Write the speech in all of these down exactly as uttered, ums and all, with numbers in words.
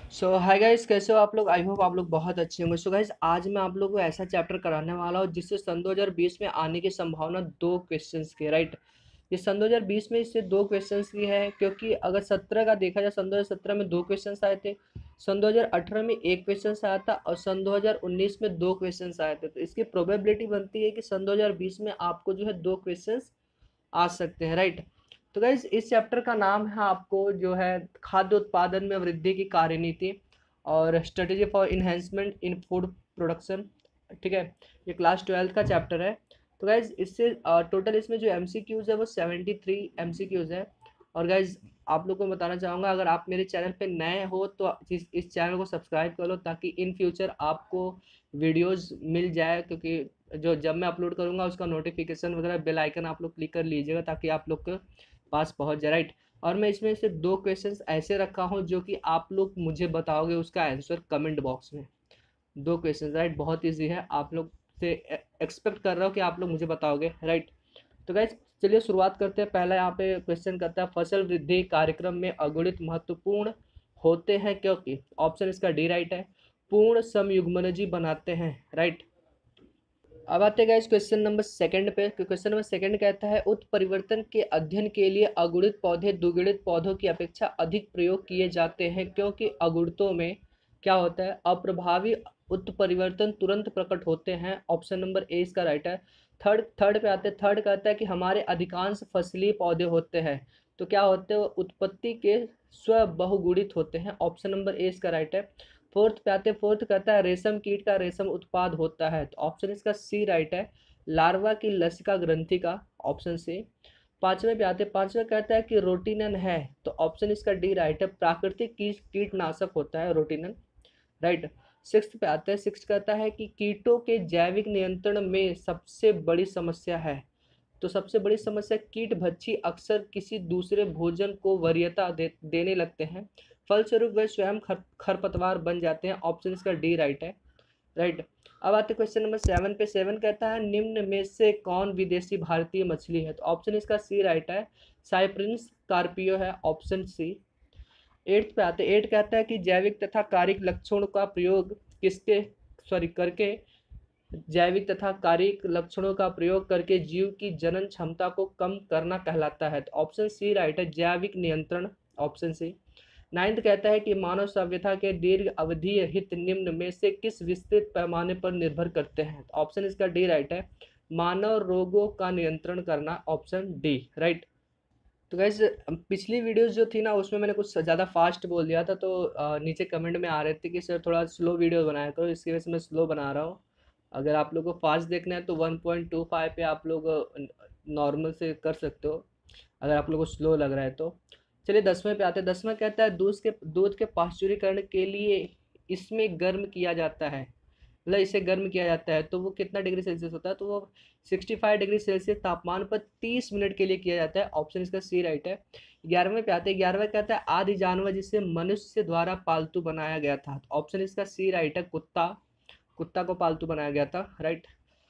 सो hi guys, कैसे हो आप लोग। आई होप आप लोग बहुत अच्छे होंगे। सो गाइस, आज मैं आप लोगों को ऐसा चैप्टर कराने वाला हूँ जिससे सन दो हज़ार बीस में आने की संभावना दो क्वेश्चंस की है, राइट। ये सन दो हज़ार बीस में इससे दो क्वेश्चंस की है, क्योंकि अगर सत्रह का देखा जाए, सन दो हज़ार सत्रह में दो क्वेश्चंस आए थे, सन दो हज़ार अठारह में एक क्वेश्चन आया था और सन दो हज़ार उन्नीस में दो क्वेश्चंस आए थे। तो इसकी प्रोबेबिलिटी बनती है कि सन दो हज़ार बीस में आपको जो है दो क्वेश्चंस आ सकते हैं, राइट। तो गाइज, इस चैप्टर का नाम है आपको जो है खाद्य उत्पादन में वृद्धि की कार्यनीति और strategy for enhancement in food production. ठीक है, ये क्लास ट्वेल्थ का चैप्टर है। तो गाइज, इससे टोटल इसमें जो एम सी क्यूज़ है वो seventy three M C Qs है। और गाइज, आप लोग को बताना चाहूँगा, अगर आप मेरे चैनल पे नए हो तो इस इस चैनल को सब्सक्राइब कर लो, ताकि इन फ्यूचर आपको वीडियोस मिल जाए, क्योंकि जो जब मैं अपलोड करूँगा उसका नोटिफिकेशन वगैरह बेल आइकन आप लोग क्लिक कर लीजिएगा, ताकि आप लोग के पास पहुँच जाए, राइट। और मैं इसमें से दो क्वेश्चंस ऐसे रखा हूँ जो कि आप लोग मुझे बताओगे उसका आंसर कमेंट बॉक्स में। दो क्वेश्चंस, राइट, बहुत ईजी है। आप लोग से एक्सपेक्ट कर रहा हूँ कि आप लोग मुझे बताओगे, राइट। तो गाइज, चलिए शुरुआत करते हैं। पहला यहाँ पे क्वेश्चन करता है, फसल वृद्धि कार्यक्रम में अगुणित महत्वपूर्ण होते हैं क्योंकि ऑप्शन इसका डी राइट है, पूर्ण समयुग्मनजी बनाते हैं, राइट। अब आते हैं गाइस क्वेश्चन नंबर सेकंड पे। क्वेश्चन नंबर सेकंड कहता है, उत्परिवर्तन के अध्ययन के लिए अगुणित पौधे द्विगुणित पौधों की अपेक्षा अधिक प्रयोग किए जाते हैं क्योंकि अगुणितों में क्या होता है, अप्रभावी उत्परिवर्तन तुरंत प्रकट होते हैं। ऑप्शन नंबर ए इसका राइट है। थर्ड थर्ड पे आते हैं। थर्ड कहता है कि हमारे अधिकांश फसली पौधे होते हैं तो क्या होते हैं, वो उत्पत्ति के स्व बहुगुणित होते हैं। ऑप्शन नंबर ए इसका राइट है। फोर्थ पे आते हैं। फोर्थ कहता है रेशम कीट का रेशम उत्पाद होता है, तो ऑप्शन इसका सी राइट है। लार्वा की लसिका ग्रंथि का, ऑप्शन सी। पांचवें पे आते हैं। पांचवें कहता है कि रोटिनन है, तो ऑप्शन इसका डी राइट है। प्राकृतिक कीट कीटनाशक होता है रोटिनन, राइट। सिक्स्थ पे आते हैं। सिक्स कहता है कि कीटों के जैविक नियंत्रण में सबसे बड़ी समस्या है, तो सबसे बड़ी समस्या, कीट भक्षी अक्सर किसी दूसरे भोजन को वरीयता दे, देने लगते हैं, फलस्वरूप वे स्वयं खर खरपतवार बन जाते हैं। ऑप्शन इसका डी राइट है, राइट। अब आते क्वेश्चन नंबर सेवन पे। सेवन कहता है निम्न में से कौन विदेशी भारतीय मछली है, तो ऑप्शन इसका सी राइट है। साइप्रिन्स कार्पियो है, ऑप्शन सी। एट्थ पे आते। एट कहता है कि जैविक तथा कारिक लक्षणों का प्रयोग किसके सॉरी करके जैविक तथा कारिक लक्षणों का प्रयोग करके जीव की जनन क्षमता को कम करना कहलाता है, तो ऑप्शन सी राइट है, जैविक नियंत्रण, ऑप्शन सी। नाइन्थ कहता है कि मानव सभ्यता के दीर्घ अवधि हित निम्न में से किस विस्तृत पैमाने पर निर्भर करते हैं, तो ऑप्शन इसका डी राइट है, मानव रोगों का नियंत्रण करना, ऑप्शन डी, राइट। तो गैस, पिछली वीडियोस जो थी ना उसमें मैंने कुछ ज़्यादा फास्ट बोल दिया था, तो अ, नीचे कमेंट में आ रहे थे कि सर थोड़ा स्लो वीडियो बनाया करो, इसकी वजह से मैं स्लो बना रहा हूँ। अगर आप लोगों को फास्ट देखना है तो वन पॉइंट टू फाइव पे आप लोग नॉर्मल से कर सकते हो, अगर आप लोगों को स्लो लग रहा है तो। चलिए दसवें पे आते हैं। दसवां कहता है दूध के दूध के पाश्चुरीकरण के लिए इसमें गर्म किया जाता है, मतलब इसे गर्म किया जाता है, तो वो कितना डिग्री सेल्सियस होता है, तो वो सिक्सटी फाइव डिग्री सेल्सियस तापमान पर तीस मिनट के लिए किया जाता है। ऑप्शन इसका सी राइट है। ग्यारहवें पे आते हैं। ग्यारहवें कहता है आदि जानवर जिसे मनुष्य द्वारा पालतू बनाया गया था, ऑप्शन इसका सी राइट है, कुत्ता। कुत्ता को पालतू बनाया गया था, राइट।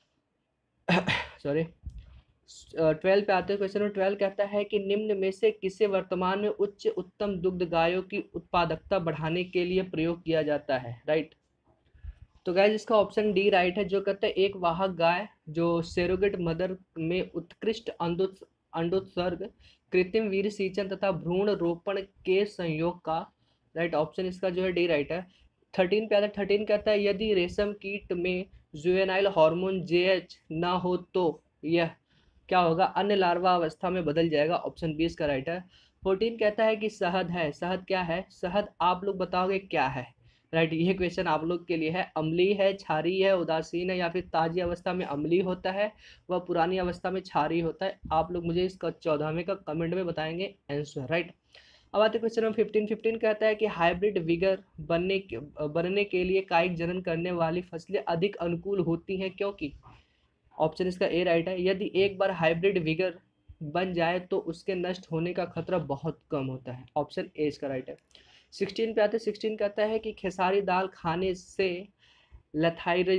सॉरी। ट्वेल्व पे आते हैं। क्वेश्चन नंबर ट्वेल्व कहता है कि निम्न में से किसे वर्तमान में उच्च उत्तम दुग्ध गायों की उत्पादकता बढ़ाने के लिए प्रयोग किया जाता है, राइट। तो गाइज, इसका ऑप्शन डी राइट है, जो कहते हैं एक वाहक गाय जो सेरोगेट मदर में उत्कृष्ट अंडोत् अंडोत्सर्ग, कृत्रिम वीर्य सिंचन तथा भ्रूण रोपण के संयोग का, राइट। ऑप्शन इसका जो है डी राइट है। थर्टीन पे आता है। थर्टीन कहता है यदि रेशम कीट में जुवेनाइल हार्मोन जे एच ना हो तो यह क्या होगा, अन्य लार्वा अवस्था में बदल जाएगा। ऑप्शन बी इसका राइट है। फोर्टीन कहता है कि शहद है। शहद क्या है, शहद आप लोग बताओगे क्या है, राइट। ये क्वेश्चन आप लोग के लिए है। अम्लीय है, क्षारीय है, उदासीन है, या फिर ताजी अवस्था में अम्लीय होता है, वह पुरानी अवस्था में क्षारीय होता है। आप लोग मुझे इसका चौदहवें का कमेंट में बताएंगे आंसर, राइट। अब आते क्वेश्चन नंबर फिफ्टीन। फिफ्टीन कहता है कि हाइब्रिड विगर बनने के बनने के लिए कायिक जनन करने वाली फसलें अधिक अनुकूल होती हैं क्योंकि, ऑप्शन इसका ए राइट है, यदि एक बार हाइब्रिड विगर बन जाए तो उसके नष्ट होने का खतरा बहुत कम होता है। ऑप्शन ए इसका राइट है। सिक्सटीन पे आते। सिक्सटीन कहता है कि खेसारी दाल खाने से लथाइरि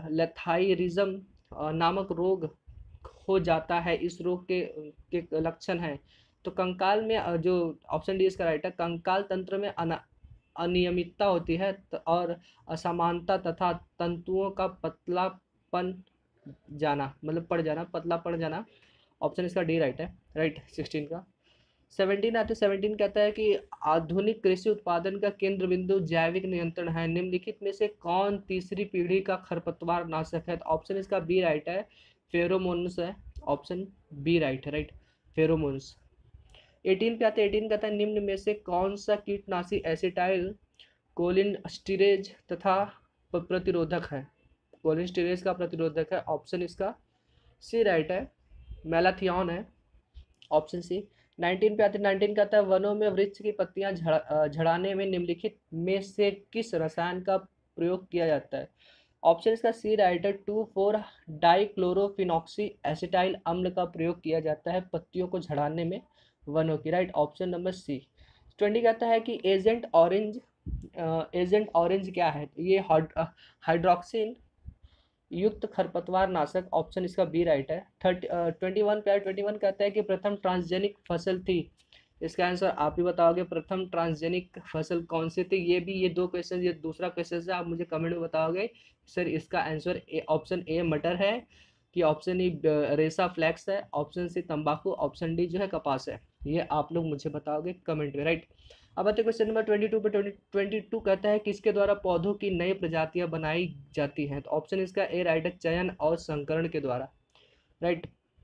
लथाइरिज्म नामक रोग हो जाता है, इस रोग के के लक्षण हैं, तो कंकाल में अ, जो ऑप्शन डी इसका राइट है, कंकाल तंत्र में अना अनियमितता होती है और असमानता तथा तंतुओं का पतलापन जाना, मतलब पड़ जाना, पतला पड़ जाना। ऑप्शन इसका डी राइट है, राइट सिक्सटीन का। सेवनटीन आते सेवनटीन कहता है कि आधुनिक कृषि उत्पादन का केंद्र बिंदु जैविक नियंत्रण है। निम्नलिखित में से कौन तीसरी पीढ़ी का खरपतवार नाशक है? तो ऑप्शन इसका बी राइट है, फेरोमोन्स है। ऑप्शन बी राइट है, राइट फेरोमोन्स। एटीन पे आते एटीन कहता है निम्न में से कौन सा कीटनाशी एसिटाइल कोलिनस्टीरेज तथा प्रतिरोधक है? कोलिनस्टीरेज का प्रतिरोधक है। ऑप्शन इसका सी राइट है, मेलाथियन है। Option C. नाइनटीन पे आते नाइनटीन कहता है वनों में वृक्ष की पत्तियां झड़ा झड़ाने में निम्नलिखित में से किस रसायन का प्रयोग किया जाता है? ऑप्शन इसका सी राइट है, टू फोर डाइक्लोरोफिनॉक्सी एसिटाइल अम्ल का प्रयोग किया जाता है पत्तियों को झड़ाने में वनों की, right option number C. Twenty कहता है कि एजेंट ऑरेंज एजेंट ऑरेंज क्या है? ये हाइड्रोक्सिन युक्त खरपतवार नाशक। ऑप्शन इसका बी राइट है। थर्टी ट्वेंटी वन पे ट्वेंटी वन कहता है कि प्रथम ट्रांसजेनिक फसल थी। इसका आंसर आप ही बताओगे, प्रथम ट्रांसजेनिक फसल कौन सी थी? ये भी ये दो क्वेश्चन, ये दूसरा क्वेश्चन है, आप मुझे कमेंट में बताओगे सर इसका आंसर ऑप्शन ए मटर है कि ऑप्शन ई रेसा फ्लैक्स है, ऑप्शन सी तंबाकू, ऑप्शन डी जो है कपास है। ये आप लोग मुझे बताओगे कमेंट में, राइट। अब आते क्वेश्चन नंबर ट्वेंटी टू पे ट्वेंटी टू कहता है किसके द्वारा पौधों की नई प्रजातियां बनाई जाती हैं? तो ऑप्शन इसका ए राइट है, चयन और संकरण के द्वारा, राइट।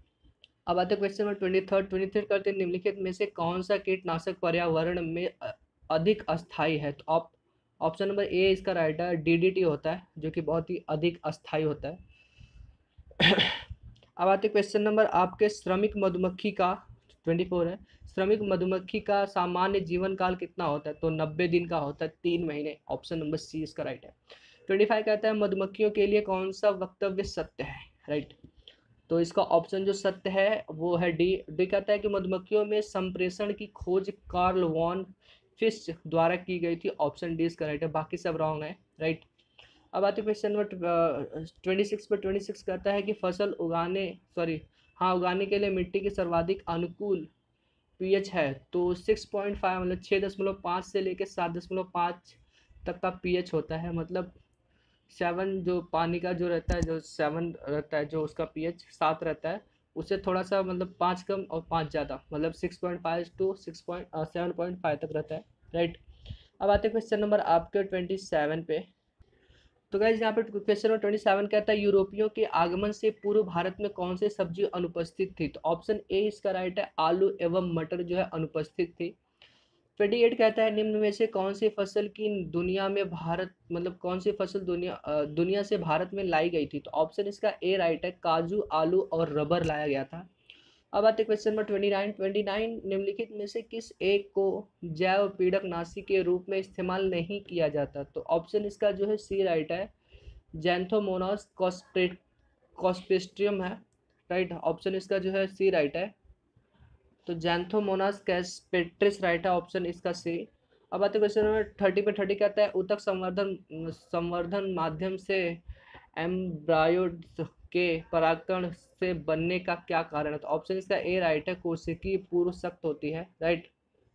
अब आते question number twenty third twenty three करते हैं निम्नलिखित में से कौन सा कीटनाशक पर्यावरण में अधिक अस्थायी है? तो आप ऑप्शन नंबर ए इसका राइट है, डीडीटी होता है जो कि बहुत ही अधिक अस्थायी होता है। अब आते क्वेश्चन नंबर आपके श्रमिक मधुमक्खी का ट्वेंटी फोर है, श्रमिक मधुमक्खी का सामान्य जीवन काल कितना होता है? तो नब्बे दिन का होता है, तीन महीने। ऑप्शन नंबर सी इसका राइट है। ट्वेंटी फाइव कहता है मधुमक्खियों के लिए कौन सा वक्तव्य सत्य है? राइट, तो इसका ऑप्शन जो सत्य है वो है डी। डी कहता है कि मधुमक्खियों में संप्रेषण की खोज कार्ल वॉन फिश द्वारा की गई थी। ऑप्शन डी इसका राइट है, बाकी सब रॉन्ग है, राइट। अब आते क्वेश्चन नंबर ट्वेंटी सिक्स पर ट्वेंटी सिक्स कहता है कि फसल उगाने सॉरी हाँ उगाने के लिए मिट्टी की सर्वाधिक अनुकूल पीएच है। तो सिक्स पॉइंट फाइव मतलब छः दशमलव पाँच से लेकर सात दशमलव पाँच तक का पीएच होता है। मतलब सेवन जो पानी का जो रहता है, जो सेवन रहता है, जो उसका पीएच सात रहता है, उससे थोड़ा सा मतलब पाँच कम और पाँच ज़्यादा, मतलब six point five two six point seven point five तक रहता है, राइट। अब आते क्वेश्चन नंबर आपके ट्वेंटी सेवन पे। तो गाइस यहाँ पे क्वेश्चन नंबर ट्वेंटी सेवन कहता है यूरोपियों के आगमन से पूर्व भारत में कौन सी सब्जी अनुपस्थित थी? तो ऑप्शन ए इसका राइट है, आलू एवं मटर जो है अनुपस्थित थी। ट्वेंटी एट कहता है निम्न में से कौन सी फसल की दुनिया में भारत मतलब कौन सी फसल दुनिया दुनिया से भारत में लाई गई थी? तो ऑप्शन इसका ए राइट है, काजू, आलू और रबर लाया गया था। अब आते question number twenty nine twenty nine निम्नलिखित में से किस एक को जैव पीड़कनाशी के रूप में इस्तेमाल नहीं किया जाता? तो ऑप्शन इसका जो है सी राइट है, जैंथोमोनास कॉस्पेस्ट्रियम है, राइट। ऑप्शन इसका जो है सी राइट है, तो जैंथोमोनास कैस्पेट्रिस राइट है, ऑप्शन इसका सी। अब आते क्वेश्चन नंबर थर्टी पे थर्टी कहता है उत्तक संवर्धन संवर्धन माध्यम से एम्ब्रायोड्स के परागकण से बनने का क्या कारण है? तो ऑप्शन इसका ए राइट है, कोशिकी पूर्व सख्त होती है, राइट।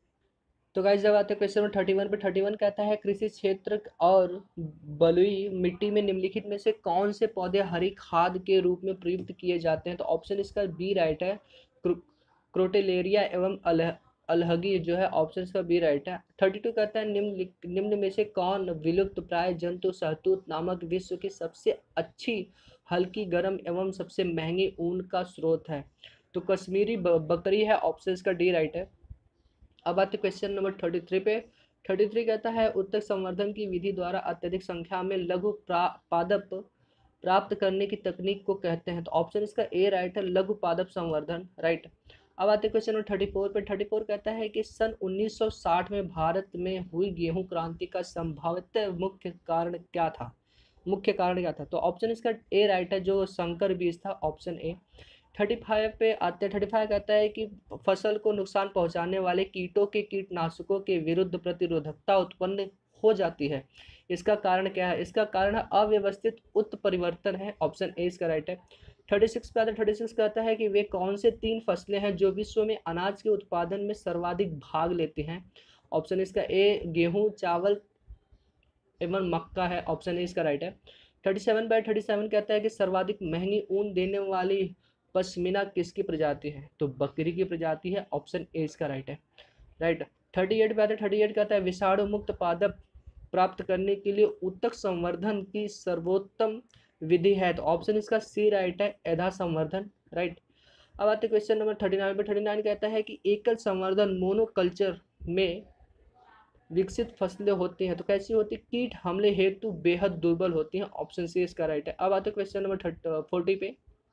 तो गाइस जब आते हैं क्वेश्चन नंबर थर्टी वन पे थर्टी वन कहता है कृषि क्षेत्र और बलुई मिट्टी में निम्नलिखित में से कौन से पौधे हरी खाद के रूप में प्रयुक्त किए जाते हैं? तो ऑप्शन इसका बी राइट है, क्रोटेलेरिया एवं अलह अलहगी जो है, ऑप्शन इसका बी राइट है। थर्टी टू कहता है निम्न निम्न में से कौन विलुप्त प्राय जंतु शहतूत नामक विश्व की सबसे अच्छी हल्की गर्म एवं सबसे महंगी ऊन का स्रोत है? तो कश्मीरी बकरी है, ऑप्शन इसका डी राइट है। अब आते क्वेश्चन नंबर थर्टी थ्री पे। थर्टी थ्री कहता है उत्तक संवर्धन की विधि द्वारा अत्यधिक संख्या में लघु पादप प्राप्त करने की तकनीक को कहते हैं? तो ऑप्शन इसका ए राइट है, लघु पादप संवर्धन, राइट। अब आते क्वेश्चन नंबर थर्टी फोर पे। थर्टी फोर कहता है कि सन उन्नीस सौ साठ में भारत में हुई गेहूं क्रांति का संभावित मुख्य कारण क्या था? मुख्य कारण क्या था? तो ऑप्शन इसका ए राइट है, जो संकर बीज था, ऑप्शन ए। थर्टी फाइव पे आते हैं। थर्टी फाइव कहता है कि फसल को नुकसान पहुंचाने वाले कीटों के कीटनाशकों के विरुद्ध प्रतिरोधकता उत्पन्न हो जाती है, इसका कारण क्या है? इसका कारण है अव्यवस्थित उत्परिवर्तन है, ऑप्शन ए इसका राइट है। थर्टी सिक्स पे आता है। थर्टी सिक्स कहता है कि वे कौन से तीन फसलें हैं जो विश्व में अनाज के उत्पादन में सर्वाधिक भाग लेती हैं? ऑप्शन इसका ए गेहूं, चावल एवं मक्का है, ऑप्शन ए इसका राइट है। Thirty seven by thirty seven कहता है कि सर्वाधिक महंगी ऊन देने वाली पश्मीना किसकी प्रजाति है, तो बकरी की प्रजाति है, ऑप्शन ए इसका राइट है, राइट। थर्टी एट पे आता है, थर्टी एट कहता है विषाणु मुक्त पादप प्राप्त करने के लिए उत्तक संवर्धन की सर्वोत्तम विधि है, तो ऑप्शन इसका सी राइट है, एधा संवर्धन, राइट। अब आते क्वेश्चन नंबर थर्टी नाइन पे, थर्टी नाइन कहता है कि एकल संवर्धन मोनोकल्चर में विकसित फसलें होती हैं तो कैसी होती, कीट हमले हेतु बेहद दुर्बल होती हैं, ऑप्शन सी इसका राइट है। अब आते क्वेश्चन नंबर थर्ट फोर्टी पे,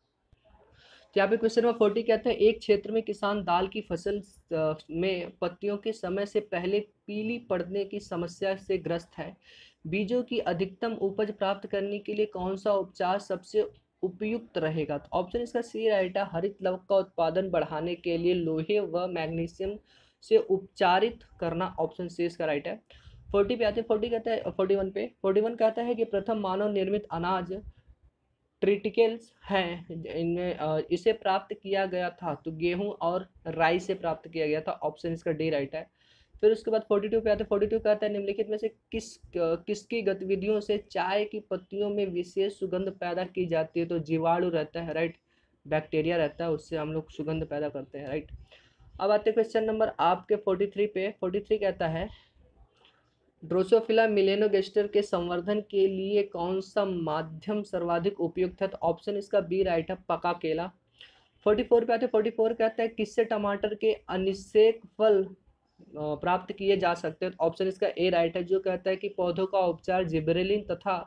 तो यहाँ पे क्वेश्चन नंबर फोर्टी कहता है एक क्षेत्र में किसान दाल की फसल में पत्तियों के समय से पहले पीली पड़ने की समस्या से ग्रस्त है, बीजों की अधिकतम उपज प्राप्त करने के लिए कौन सा उपचार सबसे उपयुक्त रहेगा, तो ऑप्शन इसका सी राइट है, हरित लवक का उत्पादन बढ़ाने के लिए लोहे व मैग्नीशियम से उपचारित करना, ऑप्शन सी इसका राइट है। फोर्टी पे आते हैं, फोर्टी कहता है फोर्टी वन पे, फोर्टी वन कहता है कि प्रथम मानव निर्मित अनाज ट्रिटिकल्स हैं इनमें इसे प्राप्त किया गया था, तो गेहूं और राई से प्राप्त किया गया था, ऑप्शन इसका डी राइट है। फिर उसके बाद फोर्टी टू पे आते हैं, फोर्टी टू कहता है निम्नलिखित में से किस किसकी गतिविधियों से चाय की पत्तियों में विशेष सुगंध पैदा की जाती है, तो जीवाणु रहता है, राइट, बैक्टीरिया रहता है, उससे हम लोग सुगंध पैदा करते हैं, राइट। अब आते क्वेश्चन नंबर आपके फोर्टी थ्री पे, फोर्टी थ्री कहता है ड्रोसोफिला मिलेनोगेस्टर के संवर्धन के लिए कौन सा माध्यम सर्वाधिक उपयुक्त है, तो ऑप्शन इसका बी राइट है, पका केला। फोर्टी फोर पे आते, फोर्टी फोर कहता है किससे टमाटर के अनिषेक फल प्राप्त किए जा सकते हैं, तो ऑप्शन इसका ए राइट है, जो कहता है कि पौधों का उपचार जिबरेलिन तथा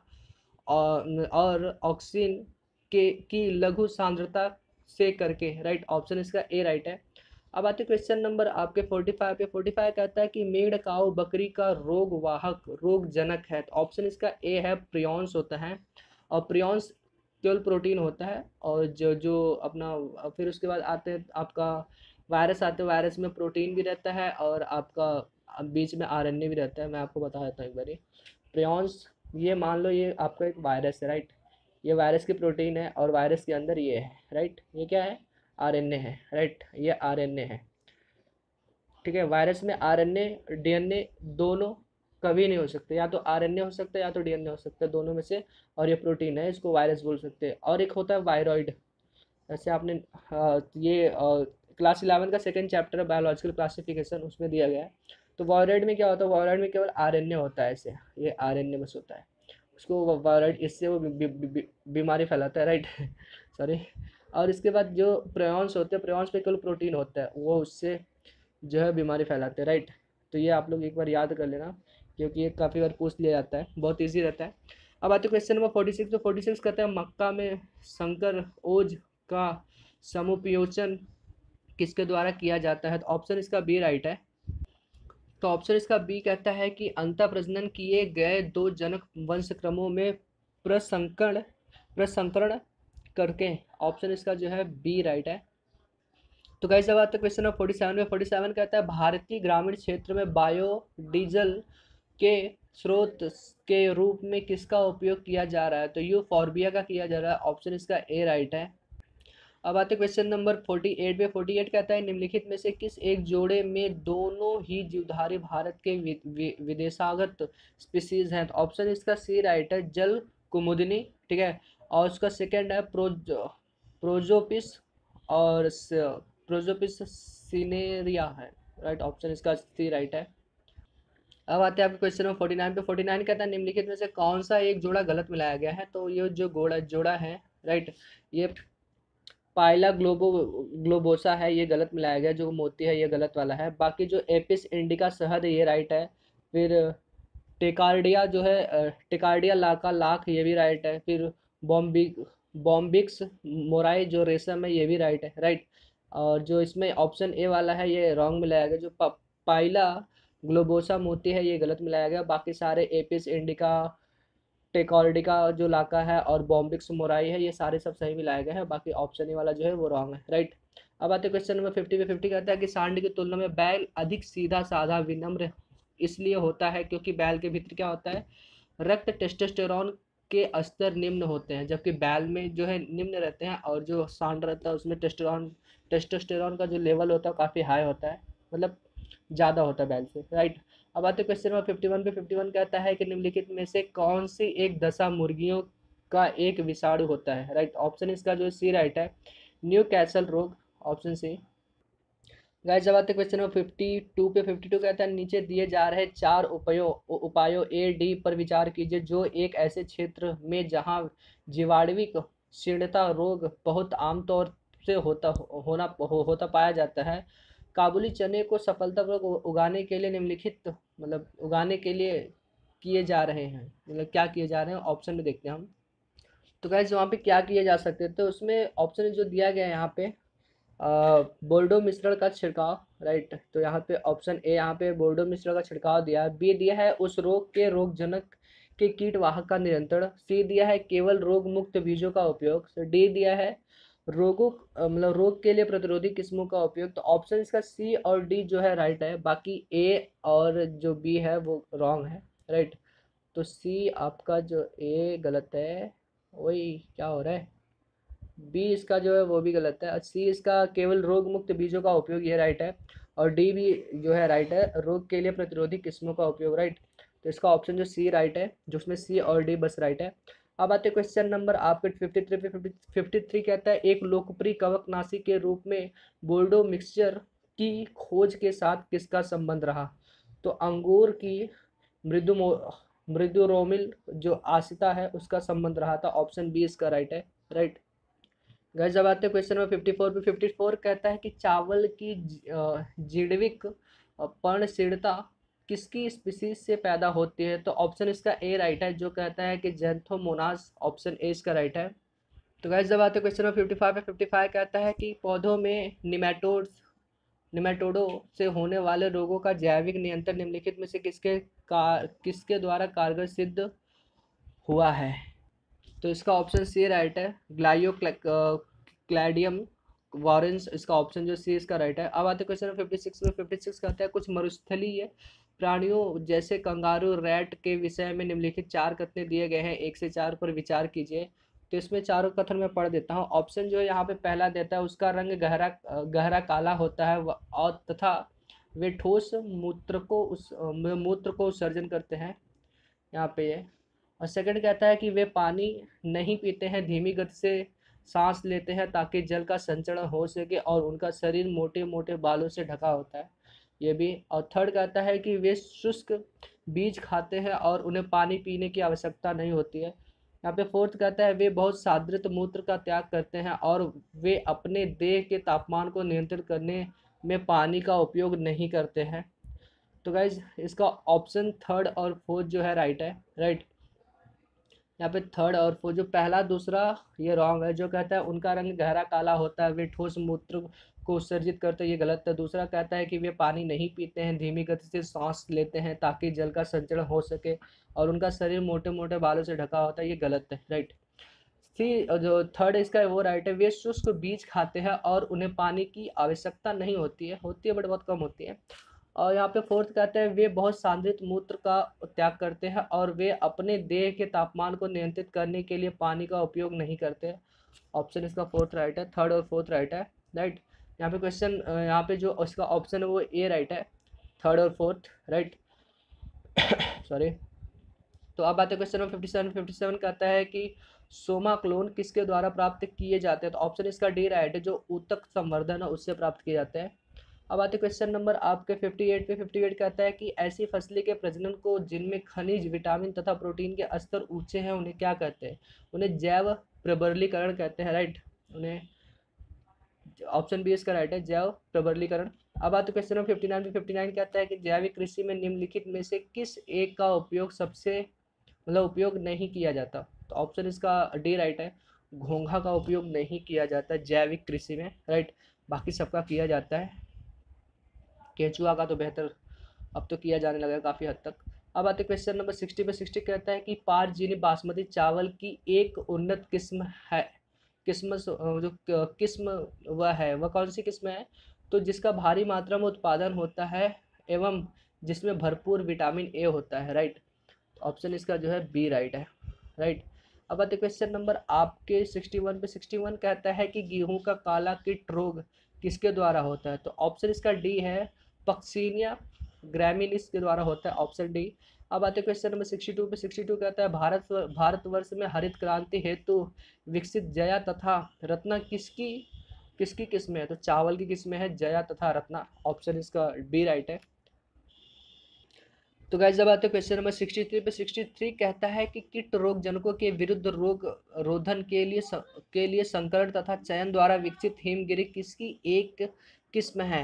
और ऑक्सीन के की लघु सांद्रता से करके, राइट, ऑप्शन इसका ए राइट है। अब आते क्वेश्चन नंबर आपके फोर्टी फाइव पे, फोर्टी फाइव कहता है कि मेड़ काऊ बकरी का रोग वाहक रोग जनक है, तो ऑप्शन इसका ए है, प्रियॉन्स होता है, और प्रियॉन्स केवल प्रोटीन होता है, और जो जो अपना फिर उसके बाद आते हैं आपका वायरस आते हैं, वायरस में प्रोटीन भी रहता है और आपका बीच में आरएनए भी रहता है, मैं आपको बता देता हूँ एक बारी। प्रियॉन्स, ये मान लो ये आपका एक वायरस है, राइट, ये वायरस की प्रोटीन है और वायरस के अंदर ये है, राइट, ये क्या है, आरएनए है, राइट, ये आरएनए है, ठीक है। वायरस में आरएनए डीएनए दोनों कभी नहीं हो सकते, या तो आरएनए हो सकता है या तो डीएनए हो सकता है, दोनों में से, और ये प्रोटीन है, इसको वायरस बोल सकते हैं। और एक होता है वायरॉइड, जैसे आपने आ, ये क्लास इलेवन का सेकेंड चैप्टर है बायोलॉजिकल क्लासिफिकेशन, उसमें दिया गया है। तो वायरॉइड में क्या होता है, वायरॉइड में केवल आरएनए होता है, ऐसे ये आरएनए बस होता है, उसको वायरॉइड, इससे वो बीमारी फैलाता है, राइट सॉरी। और इसके बाद जो प्रियॉन्स होते हैं, प्रियॉन्स पे केवल प्रोटीन होता है, वो उससे जो है बीमारी फैलाते हैं, राइट। तो ये आप लोग एक बार याद कर लेना, क्योंकि ये काफ़ी बार पूछ लिया जाता है, बहुत ईजी रहता है। अब आते क्वेश्चन नंबर फोर्टी सिक्स, तो फोर्टी सिक्स कहते हैं मक्का में संकर ओज का समुपयोजन किसके द्वारा किया जाता है, तो ऑप्शन इसका बी राइट है। तो ऑप्शन इसका बी कहता है कि अंतः प्रजनन किए गए दो जनक वंश क्रमों में प्रसंकरण प्रसंकरण करके, ऑप्शन इसका जो है बी राइट है। तो गाइस जब आता है क्वेश्चन नंबर फोर्टी सेवन में, फोर्टी सेवन कहता है भारतीय ग्रामीण क्षेत्र में बायोडीजल के स्रोत के रूप में किसका उपयोग किया जा रहा है, तो यू फॉर्बिया का किया जा रहा है, ऑप्शन इसका ए राइट है। अब आते क्वेश्चन नंबर फोर्टी एट पे, फोर्टी एट कहता है निम्नलिखित में से किस एक जोड़े में दोनों ही जीवधारी भारत के वि, वि, विदेशागत स्पीसीज हैं, तो ऑप्शन इसका सी राइट है, जल कुमुदनी, ठीक है, और उसका सेकेंड है प्रोज प्रोजोपिस और प्रोजोपिस सिनेरिया है, राइट, ऑप्शन इसका सी राइट है। अब आते हैं आपके क्वेश्चन नंबर फोर्टी नाइन पे, फोर्टी नाइन कहता है निम्नलिखित में से कौन सा एक जोड़ा गलत मिलाया गया है, तो ये जो जोड़ा जोड़ा है, राइट, ये पाइला ग्लोबो ग्लोबोसा है, ये गलत मिलाया गया, जो मोती है ये गलत वाला है। बाकी जो एपिस इंडिका शहद है ये राइट है। फिर टेकार्डिया जो है, टेकार्डिया लाका लाख, ये भी राइट है। फिर बॉम्बिक बॉम्बिक्स मोराई जो रेशम है ये भी राइट है, राइट। और जो इसमें ऑप्शन ए वाला है ये रॉन्ग मिलाया गया, जो पाइला ग्लोबोसा मोती है ये गलत मिलाया गया। बाकी सारे एपिस इंडिका, टेकॉर्डिका जो लाका है और बॉम्बिक्स मोराई है ये सारे सब सही मिलाए गए हैं, बाकी ऑप्शन ए वाला जो है वो रॉन्ग है, राइट। अब आते क्वेश्चन नंबर फिफ्टी पे, फिफ्टी कहता है कि सांड की तुलना में बैल अधिक सीधा साधा विनम्र इसलिए होता है क्योंकि बैल के भीतर क्या होता है, रक्त टेस्टोस्टेरोन के स्तर निम्न होते हैं, जबकि बैल में जो है निम्न रहते हैं, और जो सांड रहता है उसमें टेस्टोस्टेरोन टेस्टोस्टेरोन का जो लेवल होता है काफ़ी हाई होता है, मतलब ज़्यादा होता है बैल से, राइट। अब आते क्वेश्चन नंबर फिफ्टी वन पे। फिफ्टी वन कहता है कि निम्नलिखित में से कौन सी एक दशा मुर्गियों का एक विषाणु होता है, राइट। ऑप्शन इसका जो सी राइट है, न्यू कैसल रोग, ऑप्शन सी। गाइस जब आते क्वेश्चन नंबर फिफ्टी टू पे। फिफ्टी टू कहता है नीचे दिए जा रहे चार उपायों उपायों ए डी पर विचार कीजिए जो एक ऐसे क्षेत्र में जहां जीवाणुविक शीर्णता रोग बहुत आमतौर से होता होना हो, होता पाया जाता है। काबुली चने को सफलतापूर्वक उगाने के लिए निम्नलिखित मतलब उगाने के लिए किए जा रहे हैं, मतलब क्या किए जा रहे हैं, ऑप्शन में देखते हैं हम। तो गाइस वहाँ पे क्या किए जा सकते हैं, तो उसमें ऑप्शन जो दिया गया है यहाँ पे बोर्डो मिश्रण का छिड़काव, राइट। तो यहाँ पे ऑप्शन ए यहाँ पे बोर्डो मिश्रण का छिड़काव दिया है। बी दिया है उस रोग के रोगजनक के कीटवाहक का नियंत्रण। सी दिया है केवल रोग मुक्त बीजों का उपयोग। डी दिया है रोगों मतलब रोग के लिए प्रतिरोधी किस्मों का उपयोग। तो ऑप्शन इसका सी और डी जो है राइट है, बाकी ए और जो बी है वो रॉन्ग है, राइट। तो सी आपका जो ए गलत है, वही क्या हो रहा है, बी इसका जो है वो भी गलत है। सी इसका केवल रोग मुक्त बीजों का उपयोग, ये राइट है। और डी भी जो है राइट है, रोग के लिए प्रतिरोधी किस्मों का उपयोग, राइट। तो इसका ऑप्शन जो सी राइट है, जिसमें सी और डी बस राइट है। अब आते क्वेश्चन नंबर आपके फिफ्टी थ्री पे। फिफ्टी थ्री कहता है एक लोकप्रिय कवकनाशी के रूप में बोर्डो मिक्सचर की खोज के साथ किसका संबंध रहा। तो अंगूर की मृदु मृदुरोमिल जो आसिता है उसका संबंध रहा था। ऑप्शन बी इसका राइट है, राइट। गाइस जब आते हैं क्वेश्चन नंबर फिफ्टी फोर पे। फिफ्टी फोर कहता है कि चावल की जीडविक पर्णशीलता किसकी स्पीसीज से पैदा होती है। तो ऑप्शन इसका ए राइट है, जो कहता है कि जेंथोमोनास, ऑप्शन ए इसका राइट है। तो गाइस जब आते हैं क्वेश्चन नंबर फिफ्टी फाइव पे। फिफ्टी फाइव कहता है कि पौधों में निमेटोड्स निमेटोडो से होने वाले रोगों का जैविक नियंत्रण निम्नलिखित में से किसके कार किसके द्वारा कारगर सिद्ध हुआ है। तो इसका ऑप्शन सी राइट है, ग्लाइयो क्लैडियम वॉरेंस, इसका ऑप्शन जो सी इसका राइट है। अब आते क्वेश्चन फिफ्टी सिक्स में। फिफ्टी सिक्स कहता है कुछ मरुस्थलीय प्राणियों जैसे कंगारू रैट के विषय में निम्नलिखित चार कथन दिए गए हैं, एक से चार पर विचार कीजिए। तो इसमें चारों कथन मैं पढ़ देता हूँ। ऑप्शन जो है यहाँ पे पहला देता है उसका रंग गहरा गहरा काला होता है और तथा वे ठोस मूत्र को उस मूत्र को उत्सर्जन करते हैं, यहाँ पे ये। और सेकंड कहता है कि वे पानी नहीं पीते हैं, धीमी गति से सांस लेते हैं ताकि जल का संचरण हो सके और उनका शरीर मोटे मोटे बालों से ढका होता है, ये भी। और थर्ड कहता है कि वे शुष्क बीज खाते हैं और उन्हें पानी पीने की आवश्यकता नहीं होती है। यहाँ पे फोर्थ कहता है वे बहुत साद्रित मूत्र का त्याग करते हैं और वे अपने देह के तापमान को नियंत्रित करने में पानी का उपयोग नहीं करते हैं। तो गाइज इसका ऑप्शन थर्ड और फोर्थ जो है राइट है, राइट। यहाँ पे थर्ड और फोर्थ जो पहला दूसरा ये रॉन्ग है, जो कहता है उनका रंग गहरा काला होता है, वे ठोस मूत्र को उत्सर्जित करते हैं, ये गलत है। दूसरा कहता है कि वे पानी नहीं पीते हैं, धीमी गति से सांस लेते हैं ताकि जल का संचरण हो सके और उनका शरीर मोटे मोटे बालों से ढका होता है, ये गलत है, राइट। सी जो थर्ड इसका है वो राइट है, वे शुष्क बीज खाते हैं और उन्हें पानी की आवश्यकता नहीं होती है होती है बट बहुत कम होती है। और यहाँ पे फोर्थ कहते हैं वे बहुत सांद्रित मूत्र का त्याग करते हैं और वे अपने देह के तापमान को नियंत्रित करने के लिए पानी का उपयोग नहीं करते। ऑप्शन इसका फोर्थ राइट है, थर्ड और फोर्थ राइट है, राइट। यहाँ पे क्वेश्चन यहाँ पे जो इसका ऑप्शन है वो ए राइट है, थर्ड और फोर्थ, राइट। सॉरी। तो अब आते question number fifty seven. Fifty seven कहता है कि सोमा क्लोन किसके द्वारा प्राप्त किए जाते हैं। तो ऑप्शन इसका डी राइट है, जो ऊतक संवर्धन है उससे प्राप्त किए जाते हैं। अब आते क्वेश्चन नंबर आपके फिफ्टी एट पे। फिफ्टी एट कहता है कि ऐसी फसलें के प्रजनन को जिनमें खनिज विटामिन तथा प्रोटीन के स्तर ऊंचे हैं उन्हें क्या कहते हैं। उन्हें जैव प्रबलीकरण कहते हैं, राइट। उन्हें ऑप्शन बी इसका राइट है, जैव प्रबलीकरण। अब आते क्वेश्चन नंबर फिफ्टी नाइन पे। फिफ्टी नाइन कहता है कि जैविक कृषि में निम्नलिखित में से किस एक का उपयोग सबसे मतलब उपयोग नहीं किया जाता। तो ऑप्शन इसका डी राइट है, घोंघा का उपयोग नहीं किया जाता जैविक कृषि में, राइट। बाकी सबका किया जाता है, केचुआ का तो बेहतर अब तो किया जाने लगा है काफ़ी हद तक। अब आते क्वेश्चन नंबर सिक्सटी पे। सिक्सटी कहता है कि पारजीनी बासमती चावल की एक उन्नत किस्म है, किस्म जो किस्म वह है वह कौन सी किस्म है। तो जिसका भारी मात्रा में उत्पादन होता है एवं जिसमें भरपूर विटामिन ए होता है, राइट। ऑप्शन इसका जो है बी राइट है, राइट। अब आते क्वेश्चन नंबर आपके सिक्सटी वन पे। सिक्सटी वन कहता है कि गेहूं का काला कीट रोग किसके द्वारा होता है। तो ऑप्शन इसका डी है, पक्सीनिया ग्रामीण के द्वारा होता है, ऑप्शन डी। अब आते हैं क्वेश्चन नंबर सिक्सटी टू पे। सिक्सटी टू कहता है भारत भारतवर्ष में हरित क्रांति हेतु विकसित जया तथा रत्ना किसकी किसकी किस्में है? तो चावल की किस्में है जया तथा रत्ना, ऑप्शन इसका बी राइट है। तो गाइस जब आते हैं क्वेश्चन नंबर सिक्सटी थ्री पे। सिक्सटी थ्री कहता है कि कीट रोग जनकों के विरुद्ध रोग रोधन के लिए स, के लिए संकरण तथा चयन द्वारा विकसित हिमगिरी किसकी एक किस्म है?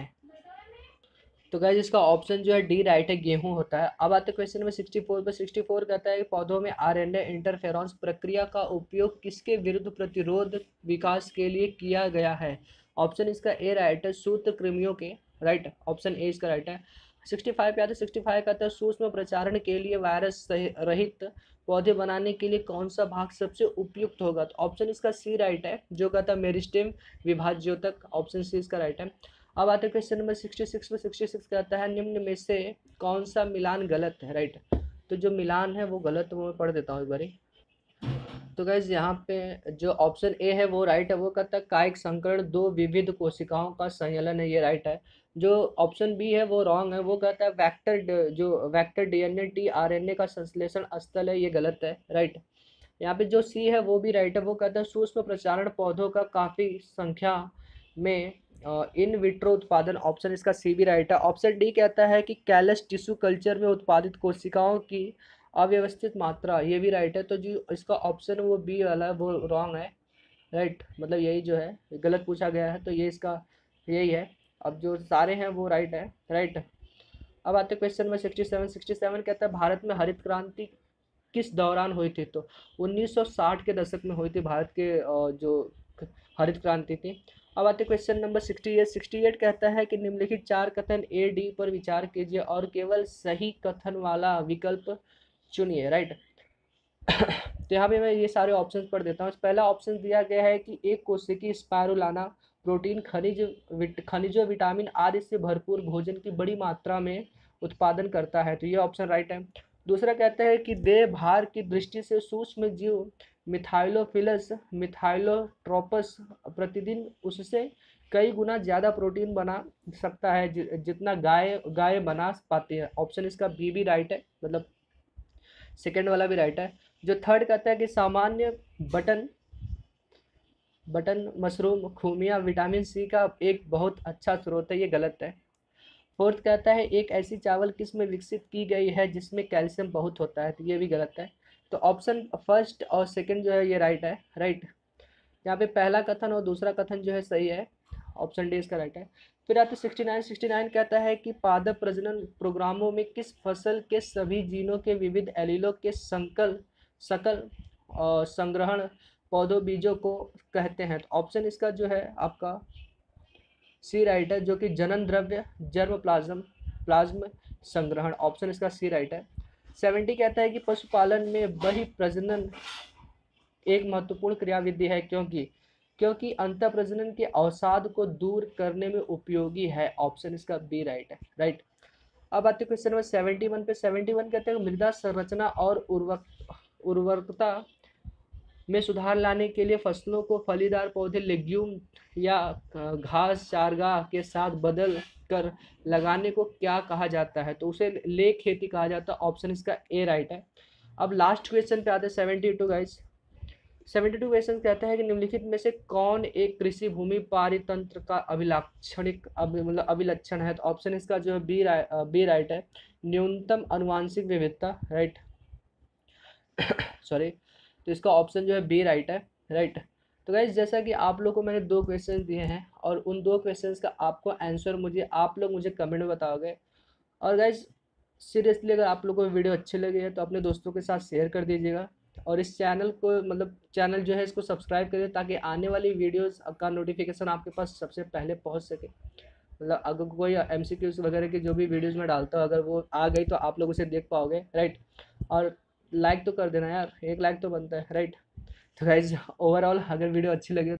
तो गाइस इसका ऑप्शन जो है डी राइट है, गेहूं होता है। अब आते हैं क्वेश्चन नंबर सिक्सटी फोर पे। सिक्सटी फोर कहता है कि पौधों में आरएनए इंटरफेरेंस प्रक्रिया का उपयोग किसके विरुद्ध प्रतिरोध विकास के लिए किया गया है? ऑप्शन इसका ए राइट है, सूत्रकृमियों के, राइट, ऑप्शन ए इसका राइट है। सिक्सटी फाइव पे आता है। सिक्सटी फाइव कहता है सूक्ष्म प्रचारण के लिए वायरस रहित पौधे बनाने के लिए कौन सा भाग सबसे उपयुक्त होगा? तो ऑप्शन इसका सी राइट है, जो कहता है मेरिस्टेम विभाज्योतक, ऑप्शन सी इसका राइट है। अब आते हैं क्वेश्चन नंबर सिक्सटी सिक्स पे। सिक्सटी सिक्स कहता है निम्न में से कौन सा मिलान गलत है? राइट, तो जो मिलान है वो गलत, वो मैं पढ़ देता हूँ एक बारी। तो गाइज यहाँ पे जो ऑप्शन ए है वो राइट है, वो कहता है कायिक संकरण दो विविध कोशिकाओं का संयलन है, ये राइट है। जो ऑप्शन बी है वो रॉन्ग है, वो कहता है वैक्टर जो वैक्टर डीएनए टी आरएनए का संश्लेषण स्थल है, ये गलत है, राइट। यहाँ पे जो सी है वो भी राइट है, वो कहता है सूक्ष्म प्रचारण पौधों का काफी संख्या में इन विट्रो उत्पादन, ऑप्शन इसका सी भी राइट है। ऑप्शन डी कहता है कि कैलस टिश्यू कल्चर में उत्पादित कोशिकाओं की अव्यवस्थित मात्रा, ये भी राइट है। तो जो इसका ऑप्शन वो बी वाला है वो रॉन्ग है, राइट, मतलब यही जो है गलत पूछा गया है, तो ये इसका यही है। अब जो सारे हैं वो राइट है, राइट। अब आते क्वेश्चन में सिक्सटी सेवन। सिक्सटी सेवन कहता है भारत में हरित क्रांति किस दौरान हुई थी? तो उन्नीस सौ साठ के दशक में हुई थी भारत के जो हरित क्रांति थी। अब आते question number sixty eight. Sixty eight कहता है कि निम्नलिखित चार कथन ए डी पर विचार कीजिए और केवल सही कथन वाला विकल्प चुनिए, राइट। तो यहाँ पे मैं ये सारे ऑप्शन पढ़ देता हूँ। पहला ऑप्शन दिया गया है कि एक कोशिकीय स्पाइरुलाना प्रोटीन खनिज विट, खनिजों विटामिन आदि से भरपूर भोजन की बड़ी मात्रा में उत्पादन करता है, तो ये ऑप्शन राइट है। दूसरा कहता है कि देह भार की दृष्टि से सूक्ष्म जीव मिथाइलोफिलस मिथाइलोट्रोपस प्रतिदिन उससे कई गुना ज़्यादा प्रोटीन बना सकता है जि, जितना गाय गाय बना पाती है, ऑप्शन इसका बी भी राइट है, मतलब सेकेंड वाला भी राइट है। जो थर्ड कहता है कि सामान्य बटन बटन मशरूम खूमिया विटामिन सी का एक बहुत अच्छा स्रोत है, ये गलत है। फोर्थ कहता है एक ऐसी चावल किस्म विकसित की गई है जिसमें कैल्शियम बहुत होता है, तो ये भी गलत है। तो ऑप्शन फर्स्ट और सेकंड जो है ये राइट है, राइट। यहाँ पे पहला कथन और दूसरा कथन जो है सही है, ऑप्शन डी इसका राइट है। फिर आते सिक्सटी नाइन। सिक्सटी नाइन कहता है कि पादप प्रजनन प्रोग्रामों में किस फसल के सभी जीनों के विविध एलीलों के संकल सकल संग्रहण पौधों बीजों को कहते हैं, तो ऑप्शन इसका जो है आपका सी राइट है, जो कि जनन द्रव्य जर्म प्लाज्म प्लाज्म संग्रहण, ऑप्शन इसका सी राइट है। सेवेंटी कहता है कि पशुपालन में बहि प्रजनन एक महत्वपूर्ण क्रियाविधि है क्योंकि क्योंकि अंतः प्रजनन के अवसाद को दूर करने में उपयोगी है, ऑप्शन इसका बी राइट है, राइट। अब आते क्वेश्चन नंबर सेवेंटी वन पे। सेवेंटी वन कहते हैं मृदा संरचना और उर्वक उर्वरकता में सुधार लाने के लिए फसलों को फलीदार पौधे लेग्यूम या घास चारागाह के साथ बदल कर लगाने को क्या कहा जाता है? तो उसे ले खेती कहा जाता है, ऑप्शन इसका ए राइट है। अब लास्ट क्वेश्चन पे आते हैं seventy two guys. Seventy two question कहता है कि निम्नलिखित में से कौन एक कृषि भूमि पारितंत्र का अभिलाक्षणिक मतलब अभिलक्षण है? तो ऑप्शन इसका जो है बी बी राइट है, न्यूनतम अनुवांशिक विविधता, राइट। सॉरी, तो इसका ऑप्शन जो है बी राइट है, राइट। तो गाइज जैसा कि आप लोग को मैंने दो क्वेश्चन दिए हैं और उन दो क्वेश्चंस का आपको आंसर मुझे आप लोग मुझे कमेंट में बताओगे। और गाइज सीरियसली अगर आप लोग को वीडियो अच्छे लगे हैं तो अपने दोस्तों के साथ शेयर कर दीजिएगा और इस चैनल को मतलब चैनल जो है इसको सब्सक्राइब करिए ताकि आने वाली वीडियोस का नोटिफिकेशन आपके पास सबसे पहले पहुंच सके। मतलब अगर कोई एमसीक्यूज वगैरह की जो भी वीडियोस में डालता हूँ अगर वो आ गई तो आप लोग उसे देख पाओगे, राइट। और लाइक तो कर देना यार, एक लाइक तो बनता है, राइट। तो गाइज ओवरऑल अगर वीडियो अच्छी लगी